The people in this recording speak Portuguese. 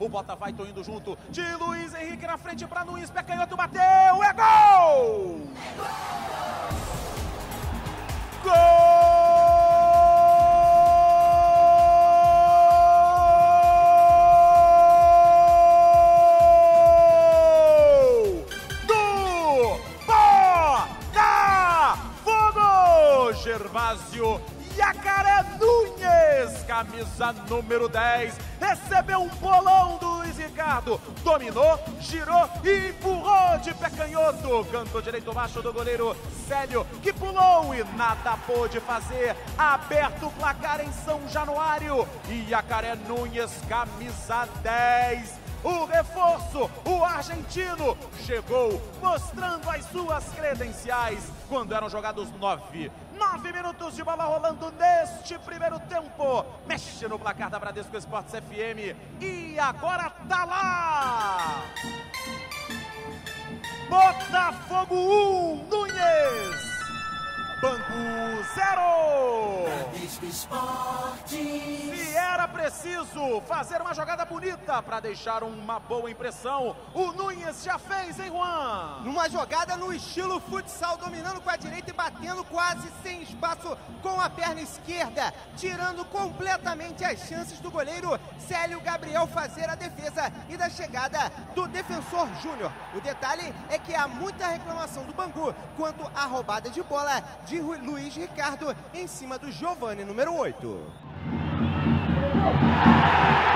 O Bota vai, tô indo junto. De Luiz Henrique na frente pra Nunes. Pé canhoto, bateu. É gol! Gol! Gervásio Yacaré Nunes, camisa número 10, recebeu um bolão do Luiz Ricardo, dominou, girou e empurrou de pé canhoto, canto direito baixo do goleiro Célio, que pulou e nada pôde fazer, aberto o placar em São Januário, e Yacaré Nunes, camisa 10, o reforço, o argentino, chegou mostrando as suas credenciais quando eram jogados 9 minutos de bola rolando neste primeiro tempo. Mexe no placar da Bradesco Esportes FM e agora tá lá! Botafogo 1, Nunes! Bangu 0! Bradesco Esportes. Se era preciso fazer uma jogada bonita para deixar uma boa impressão, o Nunes já fez, hein, Juan? Numa jogada no estilo futsal, dominando com a direita e batendo quase sem espaço com a perna esquerda, tirando completamente as chances do goleiro Célio Gabriel fazer a defesa e da chegada do defensor Júnior. O detalhe é que há muita reclamação do Bangu quanto à roubada de bola de Luiz Ricardo em cima do Giovani, número 8.